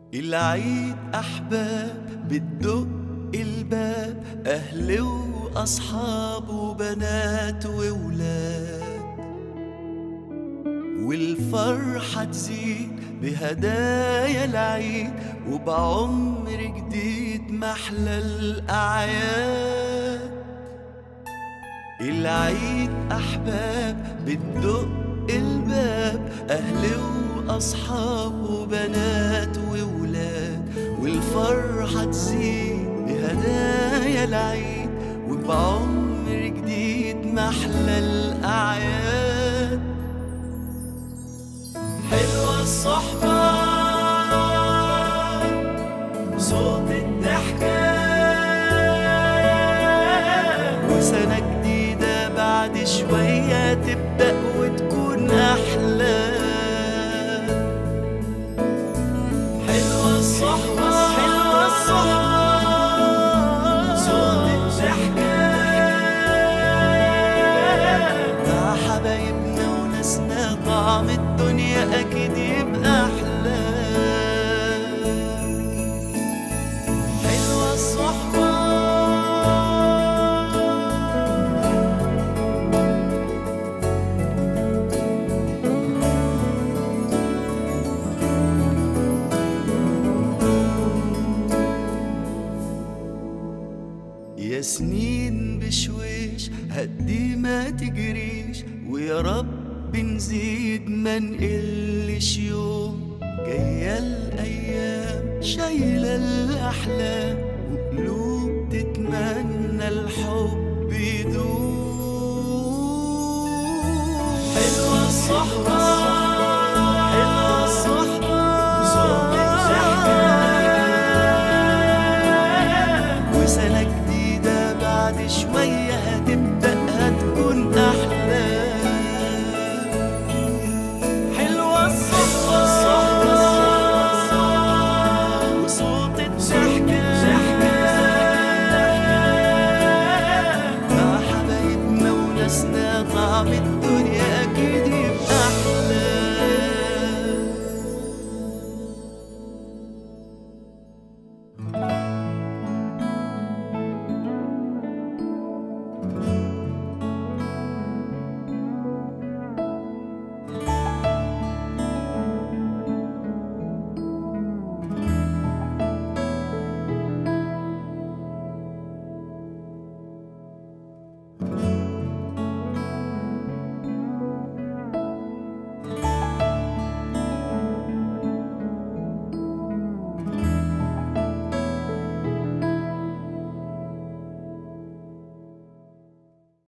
العيد أحباب بتدق الباب، أهل وأصحاب وبنات وولاد، والفرحة تزيد بهدايا العيد وبعمر جديد محلى الأعياد. العيد أحباب بتدق الباب، أهل وأصحاب وبنات وولاد، والفرحة تزيد بهدايا العيد وبعمر جديد محلى الأعياد. حلوة الصحبة وصوت الضحكة، وسنة جديدة بعد شوية تبدأ وتكون أحلى. حلوة الصحبة حلوة الصحبة صوت الضحكة، مع حبايبنا وناسنا طعم الدنيا أكيد يبقى أحلى. حلوة الصحبة يا سنين بشويش هدي ما تجريش، ويا رب نزيد ما نقلش يوم. جاية الأيام شايلة الأحلام وقلوب تتمنى الحب يدوم. حلوة الصحبة